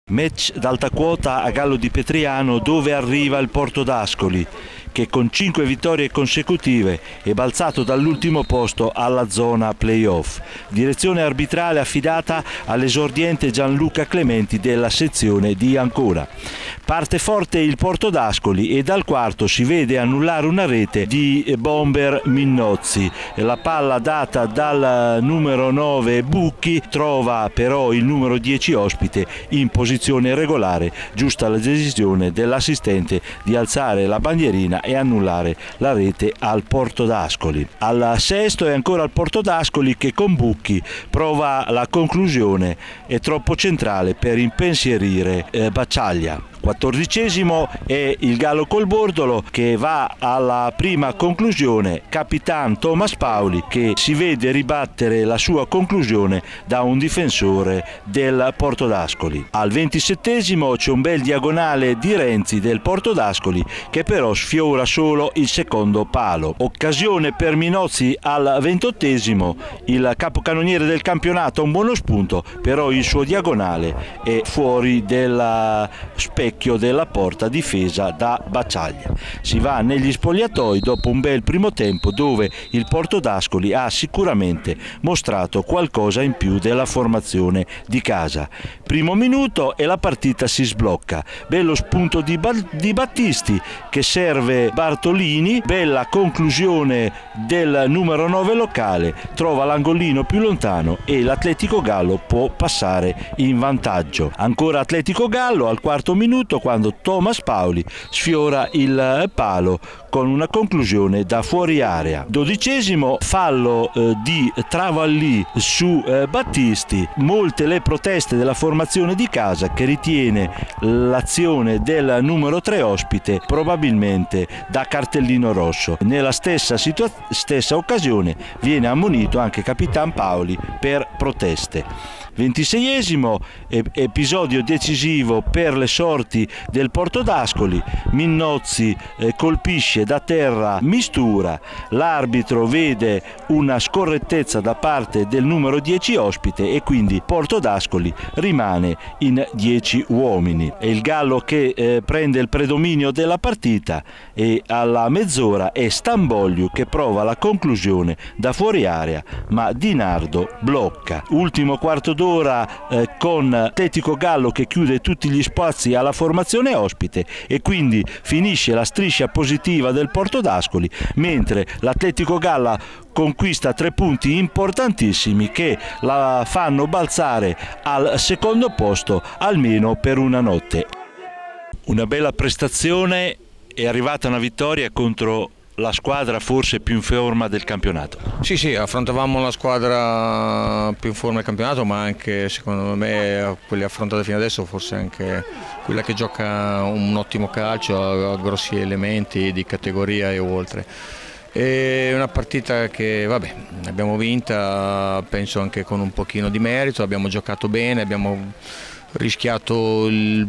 Match d'alta quota a Gallo di Petriano, dove arriva il Porto d'Ascoli, che con 5 vittorie consecutive è balzato dall'ultimo posto alla zona playoff. Direzione arbitrale affidata all'esordiente Gianluca Clementi della sezione di Ancona. Parte forte il Porto d'Ascoli e dal quarto si vede annullare una rete di bomber Minnozzi. La palla data dal numero 9 Bucchi trova però il numero 10 ospite in posizione regolare, giusta la decisione dell'assistente di alzare la bandierina e annullare la rete al Porto d'Ascoli. Al sesto è ancora il Porto d'Ascoli che con Bucchi prova la conclusione, è troppo centrale per impensierire Bacciaglia. 14° è il Gallo col Bordolo che va alla prima conclusione, Capitan Thomas Paoli che si vede ribattere la sua conclusione da un difensore del Porto d'Ascoli. Al 27° c'è un bel diagonale di Renzi del Porto d'Ascoli che però sfiora solo il secondo palo. Occasione per Minozzi al 28°, il capocannoniere del campionato ha un buono spunto, però il suo diagonale è fuori della specchio della porta difesa da Bacciaglia. Si va negli spogliatoi dopo un bel primo tempo dove il Porto d'Ascoli ha sicuramente mostrato qualcosa in più della formazione di casa. Primo minuto e la partita si sblocca. Bello spunto di Battisti che serve Bartolini, bella conclusione del numero 9 locale, trova l'angolino più lontano e l'Atletico Gallo può passare in vantaggio. Ancora Atletico Gallo al quarto minuto quando Thomas Paoli sfiora il palo con una conclusione da fuori area. 12° fallo di Travallì su Battisti. Molte le proteste della formazione di casa che ritiene l'azione del numero 3 ospite probabilmente da cartellino rosso. Nella stessa occasione viene ammonito anche Capitan Paoli per proteste. 26° episodio decisivo per le sorti del Porto d'Ascoli. Minnozzi colpisce da terra Mistura, l'arbitro vede una scorrettezza da parte del numero 10 ospite e quindi Porto d'Ascoli rimane in 10 uomini. È il Gallo che prende il predominio della partita e alla mezz'ora è Stambogliu che prova la conclusione da fuori area, ma Di Nardo blocca. Ultimo quarto d'ora con Atletico Gallo che chiude tutti gli spazi alla formazione ospite e quindi finisce la striscia positiva del Porto d'Ascoli, mentre l'Atletico Gallo conquista 3 punti importantissimi che la fanno balzare al secondo posto almeno per una notte. Una bella prestazione, è arrivata una vittoria contro la squadra forse più in forma del campionato. Sì, affrontavamo la squadra più in forma del campionato, ma anche secondo me quelle affrontate fino adesso forse anche quella che gioca un ottimo calcio, ha grossi elementi di categoria e oltre. È una partita che vabbè, abbiamo vinta, penso anche con un pochino di merito, abbiamo giocato bene, abbiamo rischiato il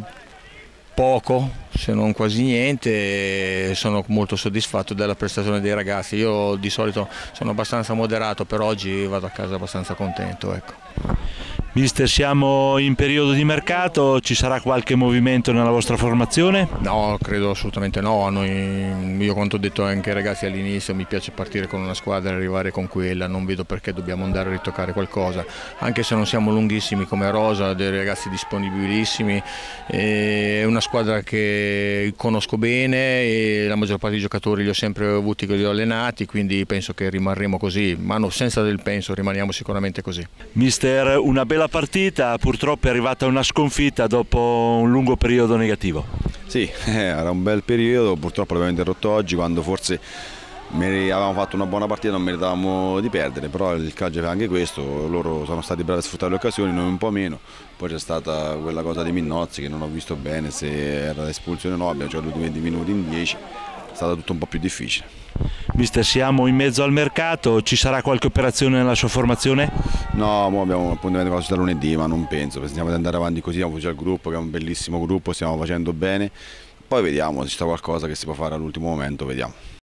poco, se non quasi niente, e sono molto soddisfatto della prestazione dei ragazzi. Io di solito sono abbastanza moderato, per oggi vado a casa abbastanza contento, ecco. Mister, siamo in periodo di mercato, ci sarà qualche movimento nella vostra formazione? No, credo assolutamente no. Io quanto ho detto anche ai ragazzi all'inizio, mi piace partire con una squadra e arrivare con quella, non vedo perché dobbiamo andare a ritoccare qualcosa, anche se non siamo lunghissimi come rosa, dei ragazzi disponibilissimi, è una squadra che conosco bene e la maggior parte dei giocatori li ho sempre avuti, che li ho allenati, quindi penso che rimarremo così, ma no, senza del penso, rimaniamo sicuramente così. Mister, una bella partita, purtroppo è arrivata una sconfitta dopo un lungo periodo negativo. Sì, era un bel periodo, purtroppo l'abbiamo interrotto oggi quando forse avevamo fatto una buona partita, non meritavamo di perdere, però il calcio fa anche questo, loro sono stati bravi a sfruttare le occasioni, noi un po' meno, poi c'è stata quella cosa di Minnozzi che non ho visto bene se era l'espulsione o no, abbiamo giocato 20 minuti in 10, è stato tutto un po' più difficile. Mister, siamo in mezzo al mercato, ci sarà qualche operazione nella sua formazione? No, abbiamo un appuntamento con la società lunedì, ma non penso, pensiamo di andare avanti così, abbiamo già il gruppo che è un bellissimo gruppo, stiamo facendo bene, poi vediamo se c'è qualcosa che si può fare all'ultimo momento, vediamo.